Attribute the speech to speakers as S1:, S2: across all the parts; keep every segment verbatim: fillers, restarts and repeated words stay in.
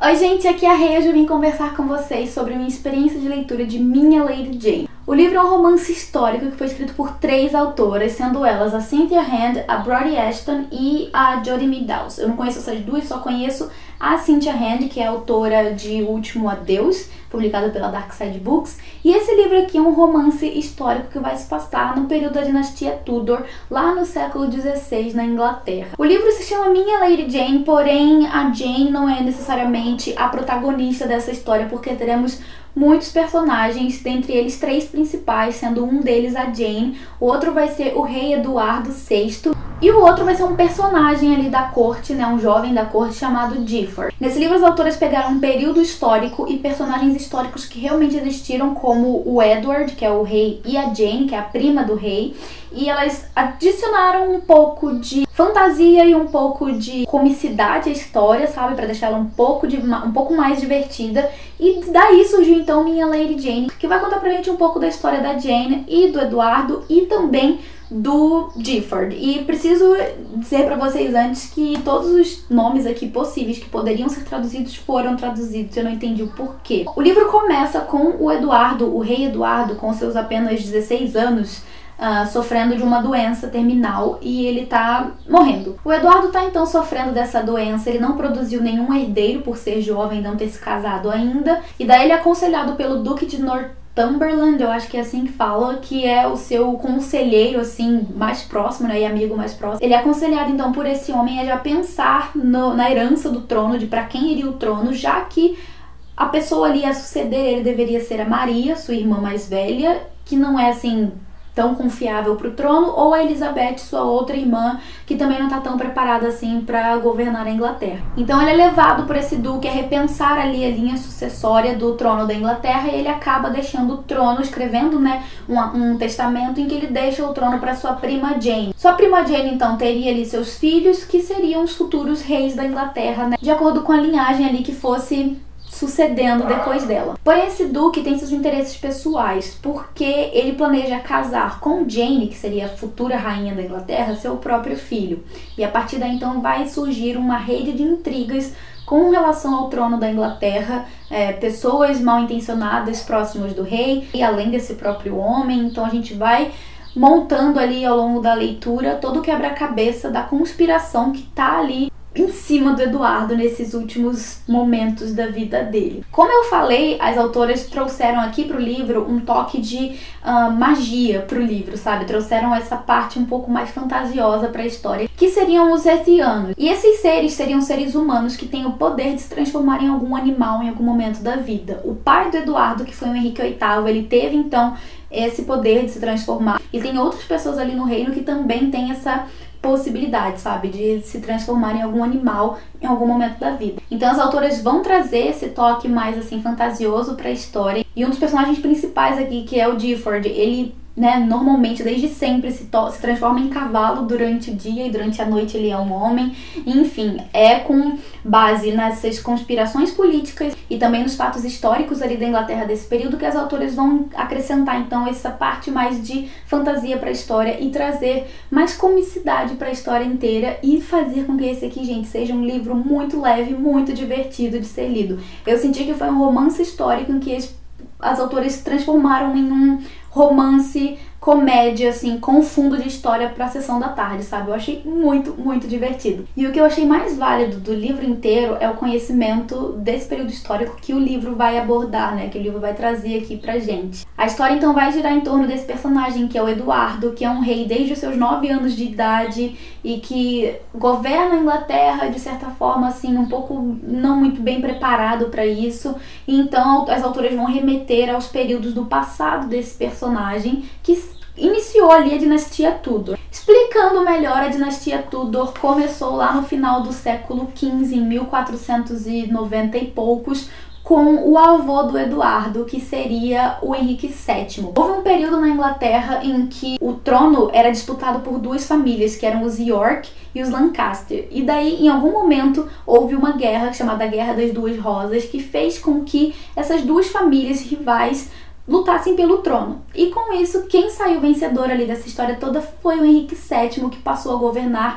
S1: Oi gente, aqui é a Rei, hoje eu vim conversar com vocês sobre minha experiência de leitura de Minha Lady Jane. O livro é um romance histórico que foi escrito por três autoras, sendo elas a Cynthia Hand, a Brodie Ashton e a Jodi Meadows. Eu não conheço essas duas, só conheço a Cynthia Hand, que é autora de O Último Adeus, publicado pela Dark Side Books. E esse livro aqui é um romance histórico que vai se passar no período da dinastia Tudor, lá no século dezesseis, na Inglaterra. O livro se chama Minha Lady Jane, porém a Jane não é necessariamente a protagonista dessa história, porque teremos muitos personagens, dentre eles três principais, sendo um deles a Jane, o outro vai ser o rei Eduardo sexto e o outro vai ser um personagem ali da corte, né, um jovem da corte chamado Gifford. Nesse livro as autoras pegaram um período histórico e personagens históricos que realmente existiram, como o Edward, que é o rei, e a Jane, que é a prima do rei, e elas adicionaram um pouco de fantasia e um pouco de comicidade à história, sabe, para deixar ela um pouco, de, um pouco mais divertida. E daí surgiu então Minha Lady Jane, que vai contar pra gente um pouco da história da Jane e do Eduardo e também do Gifford. E preciso dizer pra vocês antes que todos os nomes aqui possíveis que poderiam ser traduzidos foram traduzidos, eu não entendi o porquê. O livro começa com o Eduardo, o rei Eduardo, com seus apenas dezesseis anos, Uh, sofrendo de uma doença terminal e ele tá morrendo. O Eduardo tá então sofrendo dessa doença, ele não produziu nenhum herdeiro por ser jovem, não ter se casado ainda, e daí ele é aconselhado pelo Duque de Northumberland, eu acho que é assim que fala, que é o seu conselheiro assim mais próximo, né, e amigo mais próximo. Ele é aconselhado então por esse homem a já pensar no, na herança do trono, de para quem iria o trono, já que a pessoa ali a suceder ele deveria ser a Maria, sua irmã mais velha, que não é assim tão confiável para o trono, ou a Elizabeth, sua outra irmã, que também não está tão preparada assim para governar a Inglaterra. Então ele é levado por esse duque a repensar ali a linha sucessória do trono da Inglaterra e ele acaba deixando o trono, escrevendo, né, um, um testamento em que ele deixa o trono para sua prima Jane. Sua prima Jane então teria ali seus filhos, que seriam os futuros reis da Inglaterra, né, de acordo com a linhagem ali que fosse sucedendo depois dela. Porém, esse duque tem seus interesses pessoais, porque ele planeja casar com Jane, que seria a futura rainha da Inglaterra, seu próprio filho. E a partir daí, então, vai surgir uma rede de intrigas com relação ao trono da Inglaterra, é, pessoas mal intencionadas próximas do rei, e além desse próprio homem. Então a gente vai montando ali ao longo da leitura todo o quebra-cabeça da conspiração que tá ali em cima do Eduardo nesses últimos momentos da vida dele. Como eu falei, as autoras trouxeram aqui pro livro um toque de uh, magia pro livro, sabe? Trouxeram essa parte um pouco mais fantasiosa pra história, que seriam os Ethianos. E esses seres seriam seres humanos que têm o poder de se transformar em algum animal em algum momento da vida. O pai do Eduardo, que foi o Henrique oitavo, ele teve então esse poder de se transformar. E tem outras pessoas ali no reino que também têm essa possibilidade, sabe, de se transformar em algum animal em algum momento da vida. Então as autoras vão trazer esse toque mais assim fantasioso para a história. E um dos personagens principais aqui, que é o Gifford, ele, né, normalmente, desde sempre, se, se transforma em cavalo durante o dia e durante a noite ele é um homem. Enfim, é com base nessas conspirações políticas e também nos fatos históricos ali da Inglaterra desse período que as autoras vão acrescentar então essa parte mais de fantasia para a história e trazer mais comicidade para a história inteira e fazer com que esse aqui, gente, seja um livro muito leve, muito divertido de ser lido. Eu senti que foi um romance histórico em que as, as autoras se transformaram em um romance, comédia, assim, com fundo de história pra sessão da tarde, sabe? Eu achei muito, muito divertido. E o que eu achei mais válido do livro inteiro é o conhecimento desse período histórico que o livro vai abordar, né? Que o livro vai trazer aqui pra gente. A história, então, vai girar em torno desse personagem, que é o Eduardo, que é um rei desde os seus nove anos de idade e que governa a Inglaterra, de certa forma, assim, um pouco não muito bem preparado pra isso. E, então, as autoras vão remeter aos períodos do passado desse personagem, que iniciou ali a dinastia Tudor. Explicando melhor, a dinastia Tudor começou lá no final do século quinze, em mil quatrocentos e noventa e poucos, com o avô do Eduardo, que seria o Henrique sétimo. Houve um período na Inglaterra em que o trono era disputado por duas famílias, que eram os York e os Lancaster. E daí, em algum momento, houve uma guerra chamada Guerra das Duas Rosas, que fez com que essas duas famílias rivais lutassem pelo trono. E com isso, quem saiu vencedor ali dessa história toda foi o Henrique sétimo, que passou a governar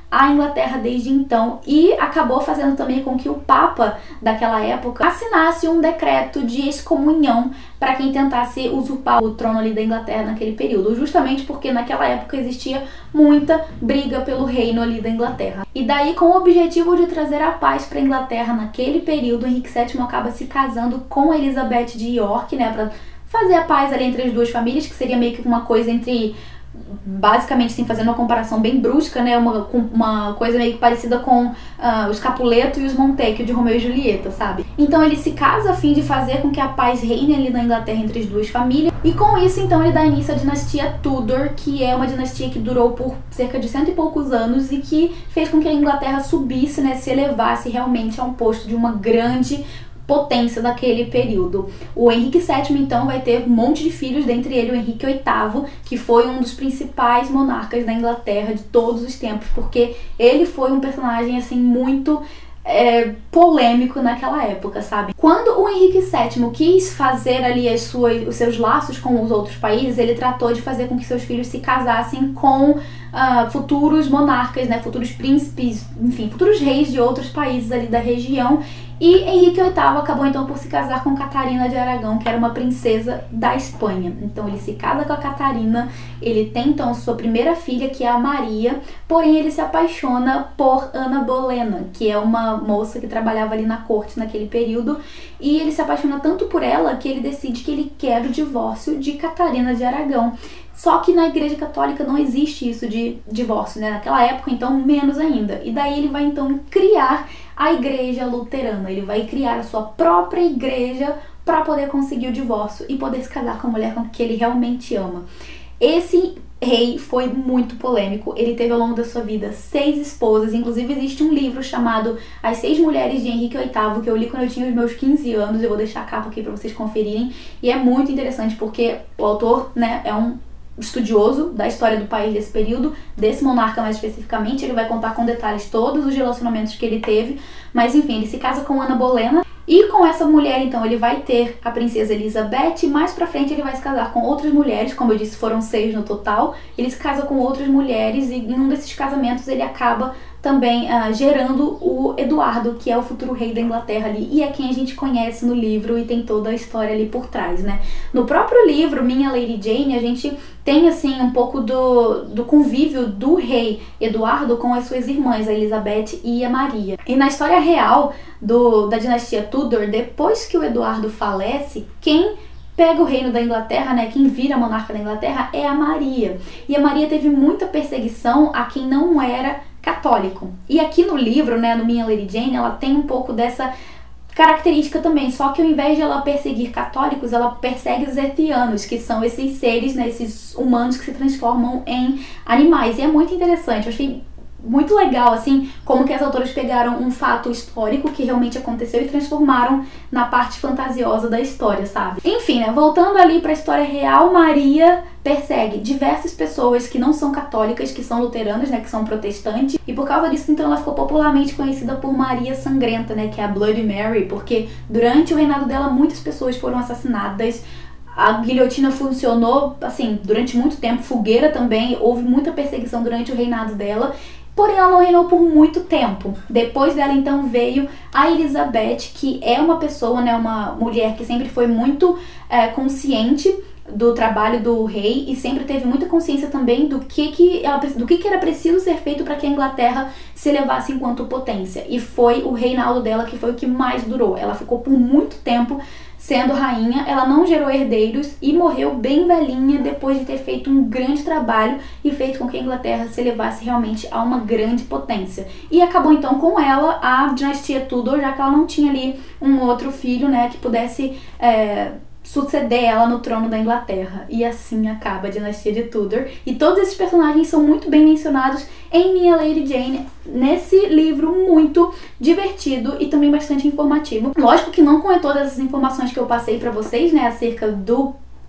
S1: a Inglaterra desde então e acabou fazendo também com que o Papa daquela época assinasse um decreto de excomunhão para quem tentasse usurpar o trono ali da Inglaterra naquele período, justamente porque naquela época existia muita briga pelo reino ali da Inglaterra. E daí, com o objetivo de trazer a paz para a Inglaterra naquele período, Henrique sétimo acaba se casando com a Elizabeth de York, né, para fazer a paz ali entre as duas famílias, que seria meio que uma coisa entre, basicamente, assim, fazendo uma comparação bem brusca, né, uma, uma coisa meio que parecida com uh, os Capuleto e os Montecchio de Romeu e Julieta, sabe? Então ele se casa a fim de fazer com que a paz reine ali na Inglaterra entre as duas famílias, e com isso, então, ele dá início à dinastia Tudor, que é uma dinastia que durou por cerca de cento e poucos anos e que fez com que a Inglaterra subisse, né, se elevasse realmente a um posto de uma grande potência daquele período. O Henrique sétimo, então, vai ter um monte de filhos, dentre ele o Henrique oitavo, que foi um dos principais monarcas da Inglaterra de todos os tempos, porque ele foi um personagem, assim, muito é, polêmico naquela época, sabe? Quando o Henrique sétimo quis fazer ali as suas, os seus laços com os outros países, ele tratou de fazer com que seus filhos se casassem com uh, futuros monarcas, né, futuros príncipes, enfim, futuros reis de outros países ali da região. E Henrique oitavo acabou então por se casar com Catarina de Aragão, que era uma princesa da Espanha. Então ele se casa com a Catarina, ele tem então sua primeira filha, que é a Maria, porém ele se apaixona por Ana Bolena, que é uma moça que trabalhava ali na corte naquele período, e ele se apaixona tanto por ela que ele decide que ele quer o divórcio de Catarina de Aragão. Só que na Igreja Católica não existe isso de divórcio, né? Naquela época, então, menos ainda. E daí ele vai, então, criar a Igreja Luterana. Ele vai criar a sua própria igreja para poder conseguir o divórcio e poder se casar com a mulher com que ele realmente ama. Esse rei foi muito polêmico. Ele teve ao longo da sua vida seis esposas. Inclusive, existe um livro chamado As Seis Mulheres de Henrique oitavo, que eu li quando eu tinha os meus quinze anos. Eu vou deixar a capa aqui para vocês conferirem. E é muito interessante porque o autor, né, é um estudioso da história do país desse período, desse monarca mais especificamente. Ele vai contar com detalhes todos os relacionamentos que ele teve, mas enfim, ele se casa com Ana Bolena, e com essa mulher, então, ele vai ter a princesa Elizabeth, e mais pra frente ele vai se casar com outras mulheres, como eu disse, foram seis no total. Ele se casa com outras mulheres, e em um desses casamentos ele acaba também uh, gerando o Eduardo, que é o futuro rei da Inglaterra ali, e é quem a gente conhece no livro e tem toda a história ali por trás, né? No próprio livro, Minha Lady Jane, a gente tem, assim, um pouco do, do convívio do rei Eduardo com as suas irmãs, a Elizabeth e a Maria. E na história real do, da dinastia Tudor, depois que o Eduardo falece, quem pega o reino da Inglaterra, né, quem vira monarca da Inglaterra é a Maria. E a Maria teve muita perseguição a quem não era católico. E aqui no livro, né, no Minha Lady Jane, ela tem um pouco dessa característica também, só que ao invés de ela perseguir católicos, ela persegue os etianos, que são esses seres, né, esses humanos que se transformam em animais. E é muito interessante, eu achei muito legal, assim, como que as autoras pegaram um fato histórico que realmente aconteceu e transformaram na parte fantasiosa da história, sabe? Enfim, né, voltando ali pra história real, Maria persegue diversas pessoas que não são católicas, que são luteranas, né, que são protestantes, e por causa disso, então, ela ficou popularmente conhecida por Maria Sangrenta, né, que é a Bloody Mary, porque durante o reinado dela, muitas pessoas foram assassinadas. A guilhotina funcionou, assim, durante muito tempo, fogueira também, houve muita perseguição durante o reinado dela. Porém, ela não reinou por muito tempo. Depois dela, então, veio a Elizabeth, que é uma pessoa, né, uma mulher que sempre foi muito é, consciente do trabalho do rei e sempre teve muita consciência também do que, que, ela, do que, que era preciso ser feito para que a Inglaterra se elevasse enquanto potência. E foi o reinado dela que foi o que mais durou. Ela ficou por muito tempo sendo rainha, ela não gerou herdeiros e morreu bem velhinha depois de ter feito um grande trabalho e feito com que a Inglaterra se elevasse realmente a uma grande potência. E acabou então com ela a dinastia Tudor, já que ela não tinha ali um outro filho, né, que pudesse é, suceder ela no trono da Inglaterra. E assim acaba a dinastia de Tudor. E todos esses personagens são muito bem mencionados em Minha Lady Jane, nesse livro muito divertido e também bastante informativo. Lógico que não com todas as informações que eu passei pra vocês, né, acerca do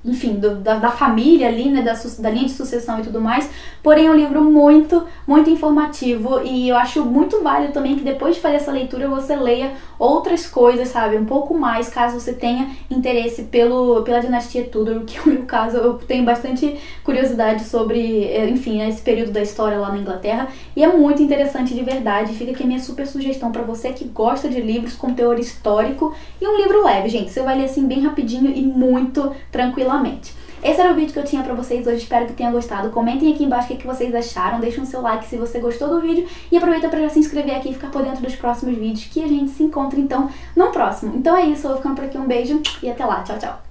S1: enfim, do, da, da família ali, né, da, da linha de sucessão e tudo mais, porém é um livro muito, muito informativo, e eu acho muito válido também que depois de fazer essa leitura você leia outras coisas, sabe, um pouco mais, caso você tenha interesse pelo, pela dinastia Tudor, que é o meu caso. Eu tenho bastante curiosidade sobre, enfim, esse período da história lá na Inglaterra, e é muito interessante de verdade. Fica aqui a minha super sugestão pra você que gosta de livros com teor histórico, e um livro leve, gente, você vai ler assim bem rapidinho e muito tranquilamente. Esse era o vídeo que eu tinha pra vocês hoje, espero que tenham gostado. Comentem aqui embaixo o que vocês acharam, deixem o seu like se você gostou do vídeo, e aproveita pra já se inscrever aqui e ficar por dentro dos próximos vídeos, que a gente se encontra então no próximo. Então é isso, eu vou ficando por aqui, um beijo e até lá, tchau, tchau!